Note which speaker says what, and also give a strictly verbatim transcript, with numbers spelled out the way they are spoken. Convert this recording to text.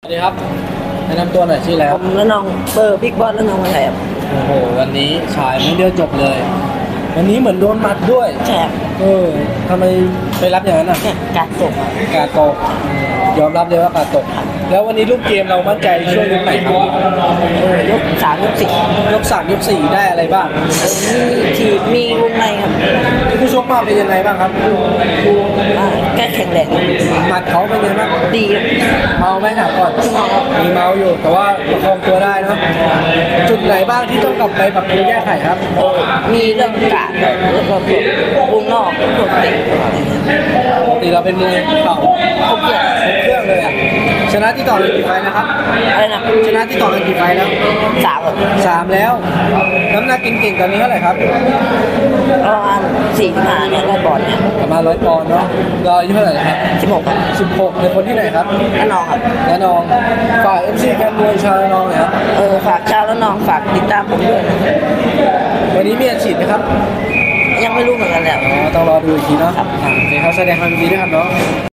Speaker 1: สวัสดีครับแนะนำตัวหน่อยชื่ออะไรค
Speaker 2: ผ
Speaker 1: รับ
Speaker 2: มและน้องเบอร์บิ๊กบอสและน้องมาแถบ
Speaker 1: โอ้โหวันนี้ฉายไม่เดียวจบเลย วันนี้เหมือนโดนหมัดด้วย
Speaker 2: แฉบ
Speaker 1: เออทำไมไปรับอย่างนั้นอ่ะ
Speaker 2: เนี่ยการส่ง
Speaker 1: กาดตกยอมรับเลยว่ากาดตก แล้ววันนี้ลูกเกมเรามั่นใจช่วงยกไหนครับ
Speaker 2: เออยกสามยกสี่
Speaker 1: ยกสามยกสี่ได้อะไรบ้าง
Speaker 2: มีทีบมีวงในครับ
Speaker 1: ผู้ชกมาเป็นยังไงบ้างครับ
Speaker 2: อ่าแก้แข็งแรง
Speaker 1: หมัดเขาเป็นยังไงบ้าง
Speaker 2: ดีครับ
Speaker 1: เมาไหมถามก่อน
Speaker 2: เมาครับ
Speaker 1: มีเมาอยู่แต่ว่าประคองตัวได้เนอะจุดไหนบ้างที่ต้องกลับไปปรับปรุงแก้ไขครับ
Speaker 2: เออมีเรื่องการแล้วก็พวกวงนอกพวกเตะอะไรเงี้ย
Speaker 1: ปกติเราเป็นมวยเข่า
Speaker 2: ครบเลย
Speaker 1: ครบเครื่องเลยอะชนะที่ต่อกันกี่ไฟล์นะครับ
Speaker 2: อะไรนะ
Speaker 1: ชนะที่ต่อกันกี่ไฟล์แล้ว
Speaker 2: สามครับ
Speaker 1: สามแล้ว น้ำหนักเก่งๆตอนนี้เท่าไหร่ครับ
Speaker 2: ประมาณสี่สิบห้าเนี่ยได้บอลเนี่ย
Speaker 1: ประมาณร้อยปอนด์เนาะเราอายุเท่าไหร่แล้วครับ
Speaker 2: สิบหกครับ
Speaker 1: สิบหกเป็นคนที่ไหนครับ
Speaker 2: และน้องครับ
Speaker 1: และนองฝ่ายเอฟซีแฟนมวยชาวระนองเลยครับ
Speaker 2: เออฝากชาวและน้องฝากติดตามผมด้วยนะ
Speaker 1: วันนี้มีอาชีพไหมครับ
Speaker 2: ยังไม่รู้เหมือนกันแหละ
Speaker 1: อ๋อต้องรอดูอีกทีเนาะอ่าโอเคครับแสดงความยินดีด้วยครับเนาะ